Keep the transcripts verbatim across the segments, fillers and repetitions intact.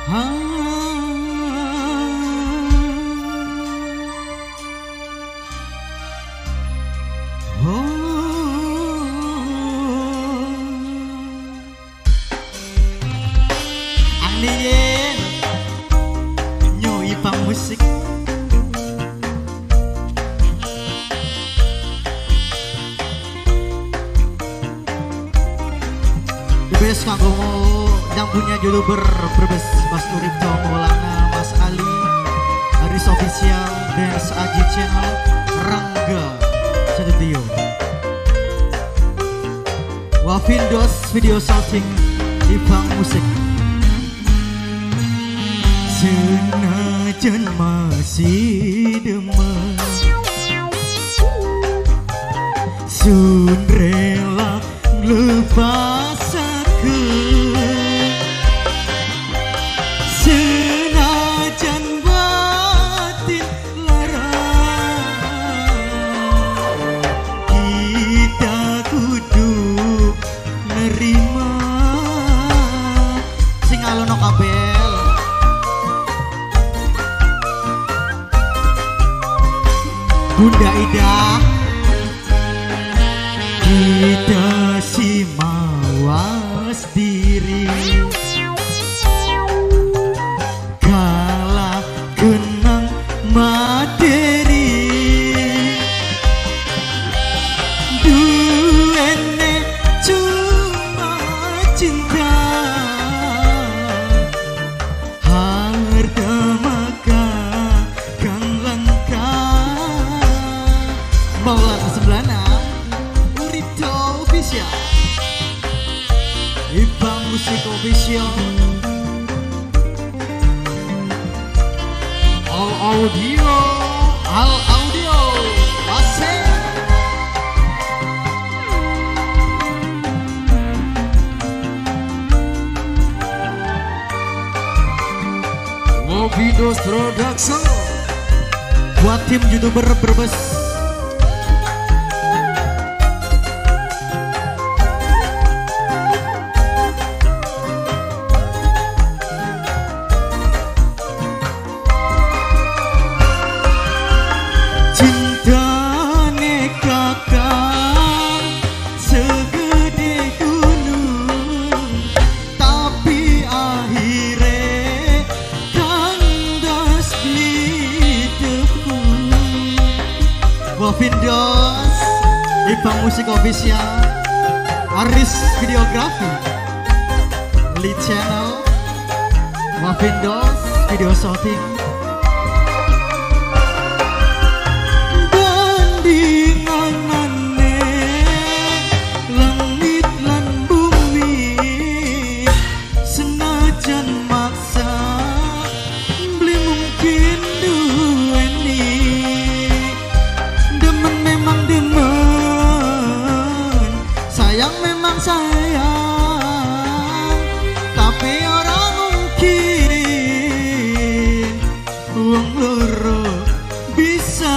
Andien New Ipang Musik. Bebas kanggo yang punya judul ber berbes Mas Uripto Maulana, Mas Ali, Haris Official, Dance Aji Channel, Rangga Studio, Wafindos Video Shooting, Ipang Musik. Senajan masih demen sun rela lepasakeun, senajan batin larang kita kudu nerima. Sing alono kabel Bunda Ida, kita si mawas diri kalah kenang materi duene cuma cinta harta maka kan langka. Maulana Semblana Uripto Official, Ipang Musik Official, All Audio, All Audio, asik. Wafindos Production buat tim YouTuber berbes. Cintane kakak segede gunung, tapi akhirnya kandas di tepung. Wafindos Ipang Musik Official, Aris Videografi, Lead Channel, Wafindos Video Shooting. Langit lan bumi senajan maksa beli mungkin duweni demen memang demen, sayang memang sayang, tapi orang mungkin uang loro bisa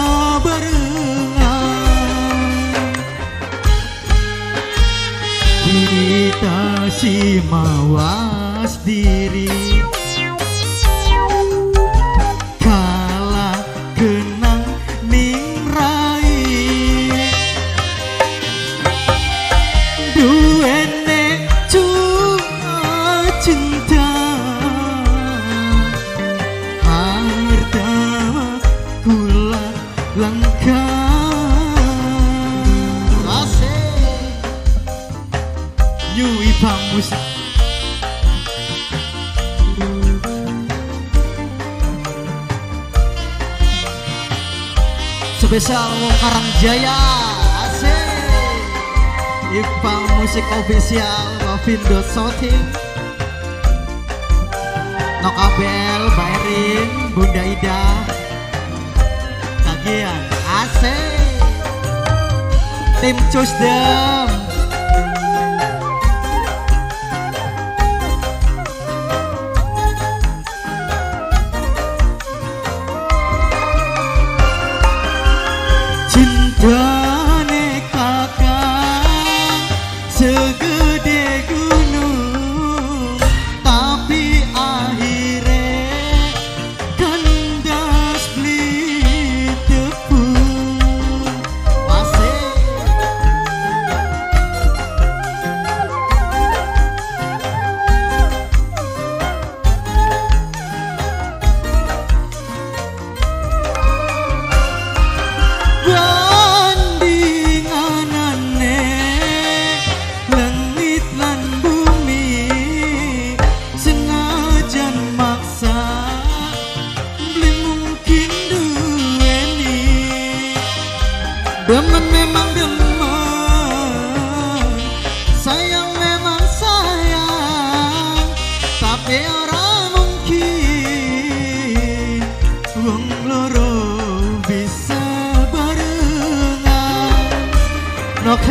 kita si mawas diri kalah kenang ning rai duene cuma cinta harta kula langka. New Ipang Musik. Spesial Karangjaya, asik. Ipang Musik Official, Wafindos Shooting, Nokabel, Bairin, Bunda Ida, Kagian, asik. Tim Cusdem, cintane kakak segede gunung, tapi akhir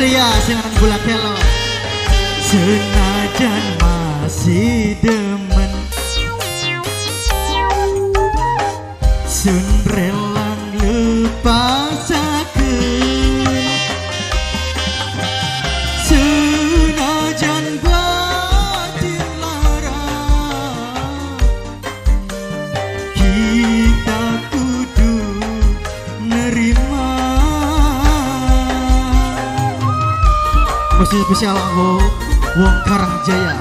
Ria sinan gula kelo. Senajan masih demen sun relang lepasakeun senajan batin lara kita kudu nerima. Musik spesial aku Wong Karangjaya.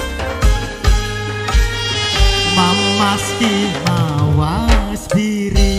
Mamaski mawas diri